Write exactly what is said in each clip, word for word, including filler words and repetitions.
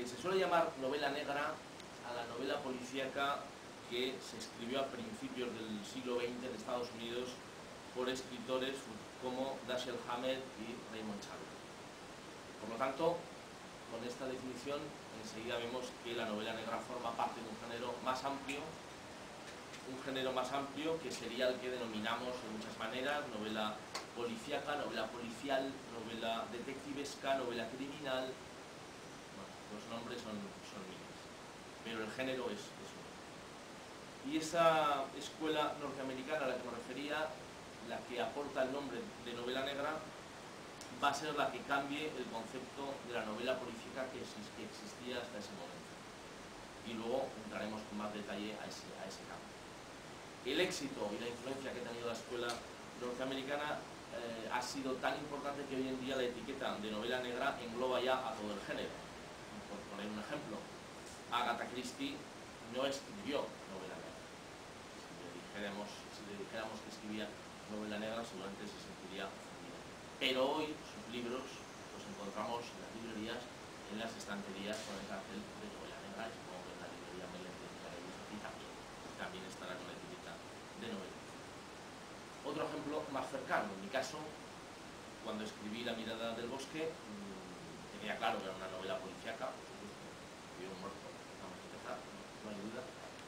se suele llamar novela negra a la novela policíaca que se escribió a principios del siglo veinte en Estados Unidos por escritores como Dashiell Hammett y Raymond Chandler. Por lo tanto, con esta definición enseguida vemos que la novela negra forma parte de un género más amplio, un género más amplio que sería el que denominamos de muchas maneras novela policíaca, novela policial, novela detectivesca, novela criminal. Bueno, los nombres son, son miles, pero el género es, es uno. Y esa escuela norteamericana a la que me refería, la que aporta el nombre de novela negra, va a ser la que cambie el concepto de la novela policíaca que existía hasta ese momento. Y luego entraremos con más detalle a ese, a ese cambio. El éxito y la influencia que ha tenido la escuela norteamericana eh, ha sido tan importante que hoy en día la etiqueta de novela negra engloba ya a todo el género. Por poner un ejemplo, Agatha Christie no escribió novela negra. Si le dijéramos, si le dijéramos que escribía novela negra, seguramente se sentiría ofendida. Pero hoy sus libros los encontramos en las librerías, en las estanterías con el cartel de novela negra, y supongo que en la librería Meléndez y también, también estará con la etiqueta de novela. Otro ejemplo más cercano, en mi caso, cuando escribí La mirada del bosque, mmm, tenía claro que era una novela policíaca, escribí un muerto, vamos a empezar, no hay duda,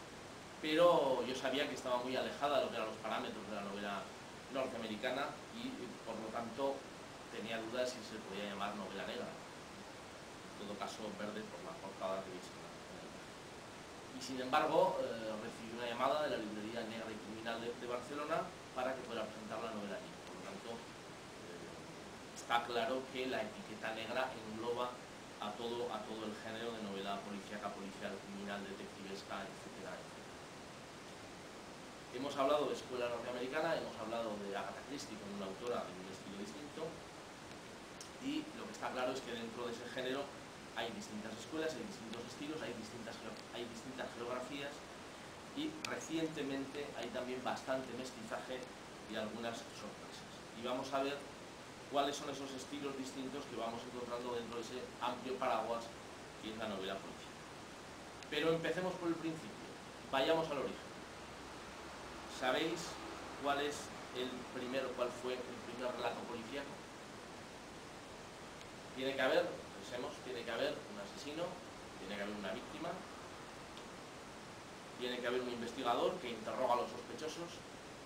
pero yo sabía que estaba muy alejada de lo que eran los parámetros de la novela norteamericana y, por lo tanto, tenía dudas si se podía llamar novela negra. En todo caso, verde por la portada que veis en la imagen. Y, sin embargo, eh, recibí una llamada de la librería Negra y Criminal de, de Barcelona para que pueda presentar la novela allí. Por lo tanto, eh, está claro que la etiqueta negra engloba a todo, a todo el género de novela policíaca, policial, criminal, detectivesca, etcétera, etcétera. Hemos hablado de escuela norteamericana, hemos hablado de Agatha Christie como una autora de un estilo distinto, y lo que está claro es que dentro de ese género hay distintas escuelas, hay distintos estilos, hay distintas, hay distintas geografías, y recientemente hay también bastante mestizaje y algunas sorpresas. Y vamos a ver cuáles son esos estilos distintos que vamos encontrando dentro de ese amplio paraguas que es la novela policial. Pero empecemos por el principio, vayamos al origen. ¿Sabéis cuál es el primero, cuál fue el primer relato policíaco? Tiene que haber, pensemos, tiene que haber un asesino, tiene que haber una víctima, tiene que haber un investigador que interroga a los sospechosos.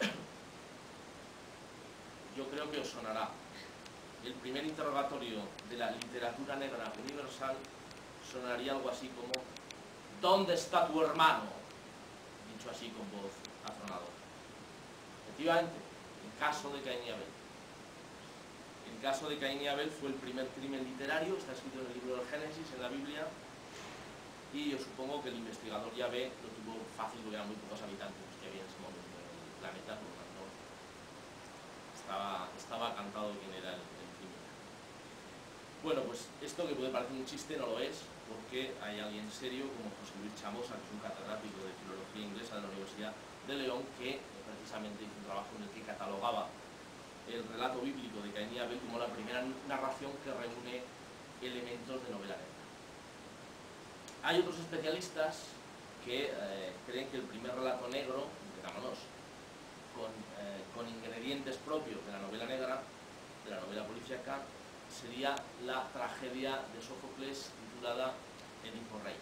Yo creo que os sonará. El primer interrogatorio de la literatura negra universal sonaría algo así como ¿dónde está tu hermano? Dicho así con voz atronadora. Efectivamente, el caso de Caín y Abel. El caso de Caín y Abel fue el primer crimen literario, está escrito en el libro del Génesis, en la Biblia, y yo supongo que el investigador Yahvé lo tuvo fácil porque eran muy pocos habitantes que había en ese momento en el planeta, por lo tanto estaba, estaba cantado quién era el, el criminal. Bueno, pues esto que puede parecer un chiste no lo es, porque hay alguien serio como José Luis Chamosa, que es un catedrático de filología inglesa de la Universidad de León, que precisamente hizo un trabajo en el que catalogaba el relato bíblico de Caín y Abel como la primera narración que reúne elementos de novela negra. Hay otros especialistas que eh, creen que el primer relato negro, entendámonos, con, eh, con ingredientes propios de la novela negra, de la novela policíaca, sería la tragedia de Sófocles titulada Edipo Rey.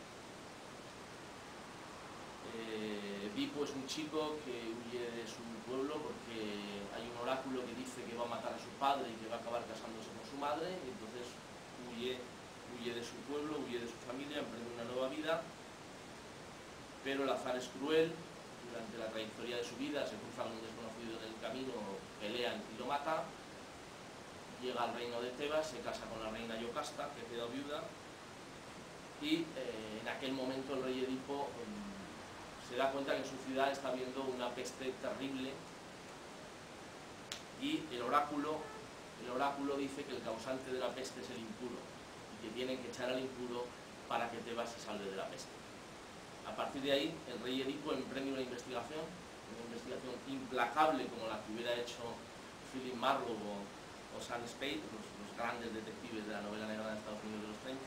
Eh, Edipo es un chico que huye de su pueblo porque hay un oráculo que dice que va a matar a su padre y que va a acabar casándose con su madre, y entonces huye, huye de su pueblo, huye de su familia, emprende una nueva vida, pero el azar es cruel. Durante la trayectoria de su vida se cruza con un desconocido en el camino, pelean y lo mata, llega al reino de Tebas, se casa con la reina Yocasta, que queda viuda, y eh, en aquel momento el rey Edipo eh, se da cuenta que en su ciudad está habiendo una peste terrible, y el oráculo, el oráculo dice que el causante de la peste es el impuro, y que tienen que echar al impuro para que Tebas se salve de la peste. A partir de ahí, el rey Edipo emprende una investigación, una investigación implacable como la que hubiera hecho Philip Marlowe o, o Sam Spade, los, los grandes detectives de la novela negra de Estados Unidos de los treinta,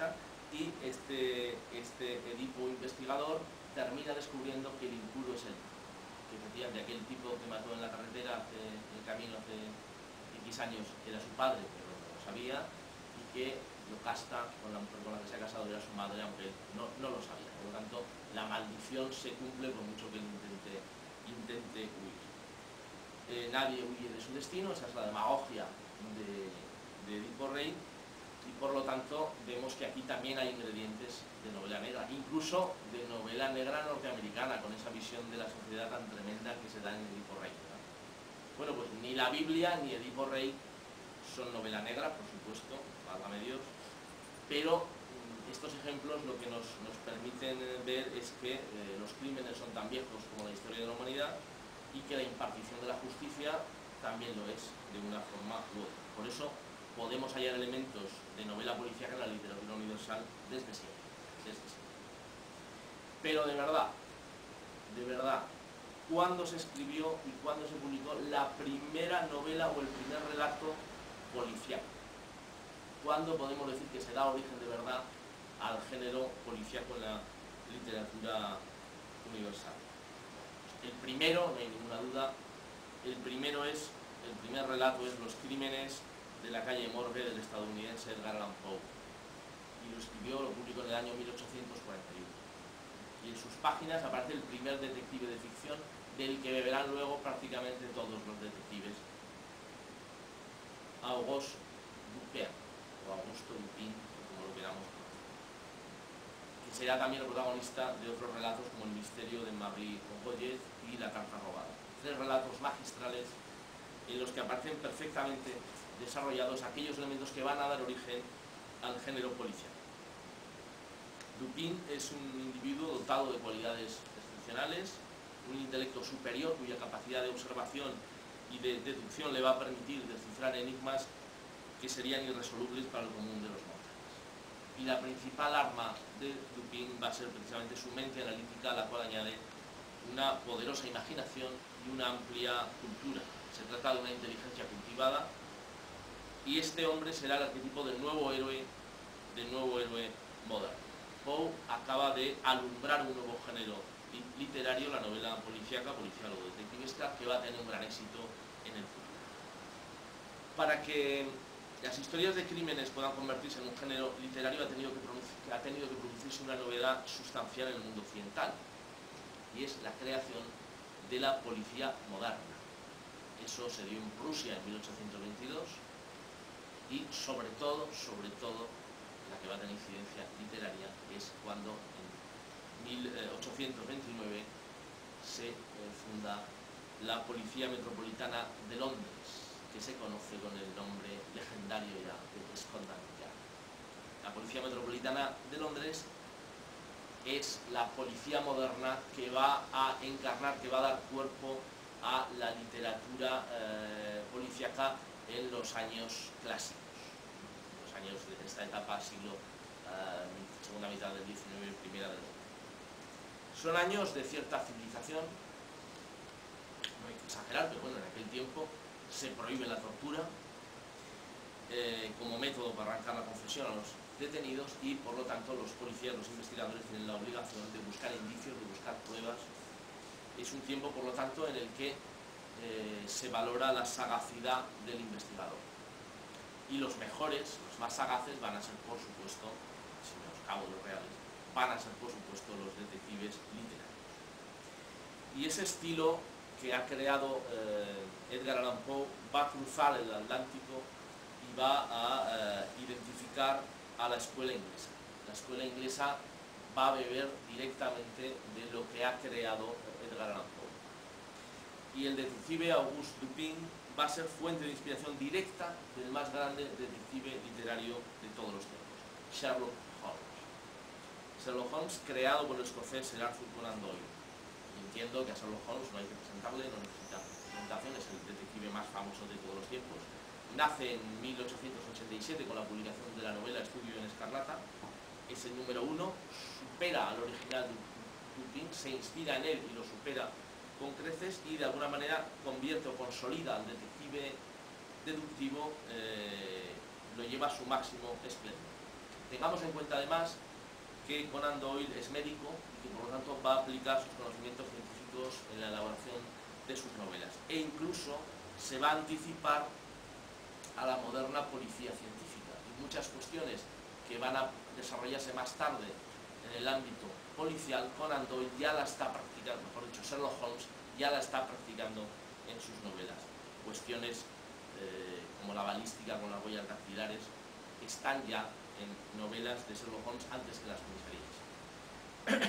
y este, este Edipo investigador termina descubriendo que el impuro es él, que efectivamente aquel tipo que mató en la carretera hace, en el camino hace X años era su padre, pero no lo sabía, y que lo casta con la mujer con la que se ha casado era su madre, aunque él no, no lo sabía. Por lo tanto, la maldición se cumple por mucho que él intente, intente huir. Eh, nadie huye de su destino, esa es la demagogia de, de Edipo Rey, y por lo tanto vemos que aquí también hay ingredientes de novela negra, incluso de novela negra norteamericana, con esa visión de la sociedad tan tremenda que se da en Edipo Rey, ¿verdad? Bueno, pues ni la Biblia ni Edipo Rey son novela negra, por supuesto, válgame Dios, pero estos ejemplos lo que nos, nos permiten ver es que eh, los crímenes son tan viejos como la historia de la humanidad y que la impartición de la justicia también lo es, de una forma u otra. Por eso podemos hallar elementos de novela policíaca en la literatura universal desde siempre, desde siempre. Pero de verdad, de verdad, ¿cuándo se escribió y cuándo se publicó la primera novela o el primer relato policíaco? ¿Cuándo podemos decir que se da origen de verdad al género policíaco en la literatura universal? El primero, no hay ninguna duda, el primero es, el primer relato es Los crímenes de la calle Morgue del estadounidense Edgar Allan Poe, y lo escribió, lo publicó en el año mil ochocientos cuarenta y uno, y en sus páginas aparece el primer detective de ficción del que beberán luego prácticamente todos los detectives, Auguste Dupin, o Augusto Dupin, como lo queramos conocer, que será también el protagonista de otros relatos como El misterio de Marie Congoyet y La carta robada. Tres relatos magistrales en los que aparecen perfectamente desarrollados aquellos elementos que van a dar origen al género policial. Dupin es un individuo dotado de cualidades excepcionales, un intelecto superior cuya capacidad de observación y de deducción le va a permitir descifrar enigmas que serían irresolubles para el común de los mortales. Y la principal arma de Dupin va a ser precisamente su mente analítica, a la cual añade una poderosa imaginación y una amplia cultura. Se trata de una inteligencia cultivada, y este hombre será el arquetipo del nuevo héroe, del nuevo héroe moderno. Poe acaba de alumbrar un nuevo género literario, la novela policíaca, policial o detectivesca, que va a tener un gran éxito en el futuro. Para que las historias de crímenes puedan convertirse en un género literario, ha tenido que, ha tenido que producirse una novedad sustancial en el mundo occidental, y es la creación de la policía moderna. Eso se dio en Prusia en mil ochocientos veintidós, y sobre todo, sobre todo, la que va a tener incidencia literaria es cuando en mil ochocientos veintinueve se eh, funda la Policía Metropolitana de Londres, que se conoce con el nombre legendario ya de Scotland Yard. La Policía Metropolitana de Londres es la policía moderna que va a encarnar, que va a dar cuerpo a la literatura eh, policíaca en los años clásicos, los años de esta etapa, siglo, eh, segunda mitad del diecinueve, primera del veinte. Son años de cierta civilización, no hay que exagerar, pero bueno, en aquel tiempo se prohíbe la tortura eh, como método para arrancar la confesión a los detenidos, y por lo tanto los policías, los investigadores tienen la obligación de buscar indicios, de buscar pruebas. Es un tiempo, por lo tanto, en el que Eh, se valora la sagacidad del investigador, y los mejores, los más sagaces, van a ser, por supuesto, si los cabos los reales, van a ser, por supuesto, los detectives literarios. Y ese estilo que ha creado eh, Edgar Allan Poe va a cruzar el Atlántico y va a eh, identificar a la escuela inglesa. La escuela inglesa va a beber directamente de lo que ha creado Edgar Allan Poe. Y el detective Auguste Dupin va a ser fuente de inspiración directa del más grande detective literario de todos los tiempos, Sherlock Holmes. Sherlock Holmes, creado por el escocés Sir Arthur Conan Doyle. Y entiendo que a Sherlock Holmes no hay que presentarle, no necesita presentación, es el detective más famoso de todos los tiempos. Nace en mil ochocientos ochenta y siete con la publicación de la novela Estudio en Escarlata, es el número uno, supera al original Dupin, se inspira en él y lo supera con creces, y de alguna manera convierte o consolida al detective deductivo, eh, lo lleva a su máximo esplendor. Tengamos en cuenta además que Conan Doyle es médico y que por lo tanto va a aplicar sus conocimientos científicos en la elaboración de sus novelas, e incluso se va a anticipar a la moderna policía científica, y muchas cuestiones que van a desarrollarse más tarde en el ámbito policial, Conan Doyle ya la está practicando, mejor dicho, Sherlock Holmes ya la está practicando en sus novelas. Cuestiones eh, como la balística con las huellas dactilares están ya en novelas de Sherlock Holmes antes que las comisarías.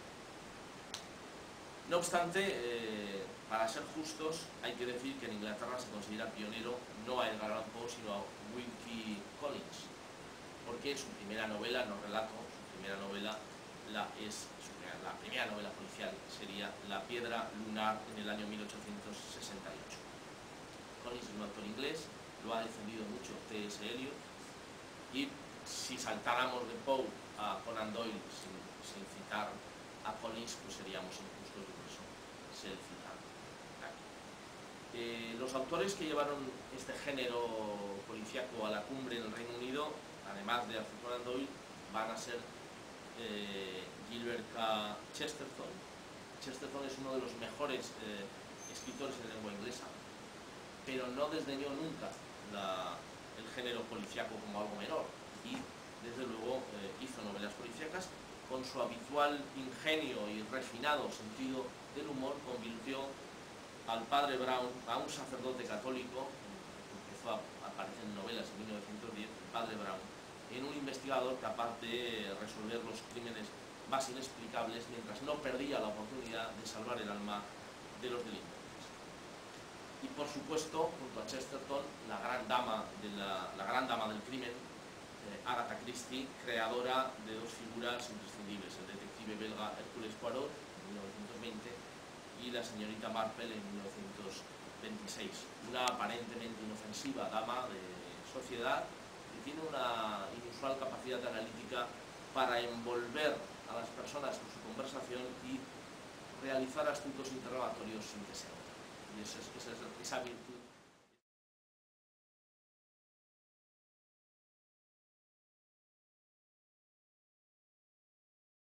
No obstante, eh, para ser justos, hay que decir que en Inglaterra se considera pionero no a Edgar Allan Poe, sino a Wilkie Collins, porque su primera novela, no relato, su primera novela la es su primera, la primera novela policial sería La piedra lunar en el año mil ochocientos sesenta y ocho. Collins es un autor inglés, lo ha defendido mucho T S Eliot, y si saltáramos de Poe a Conan Doyle sin, sin citar a Collins, pues seríamos injustos, y por eso se le citan aquí. Eh, los autores que llevaron este género policíaco a la cumbre en el Reino Unido, además de Arthur Conan Doyle, van a ser eh, Gilbert K. Chesterton. Chesterton es uno de los mejores eh, escritores en lengua inglesa, pero no desdeñó nunca la, el género policíaco como algo menor, y desde luego eh, hizo novelas policíacas. Con su habitual ingenio y refinado sentido del humor, convirtió al padre Brown, a un sacerdote católico, que empezó a aparecer en novelas en mil novecientos diez, el padre Brown, en un investigador capaz de resolver los crímenes más inexplicables, mientras no perdía la oportunidad de salvar el alma de los delincuentes. Y por supuesto, junto a Chesterton, la gran dama, de la, la gran dama del crimen, Agatha Christie, creadora de dos figuras imprescindibles, el detective belga Hercule Poirot en mil novecientos veinte y la señorita Marple en mil novecientos veintiséis. Una aparentemente inofensiva dama de sociedad que tiene una inusual capacidad analítica para envolver a las personas en su conversación y realizar astutos interrogatorios sin que se note. Y esa, esa, esa virtud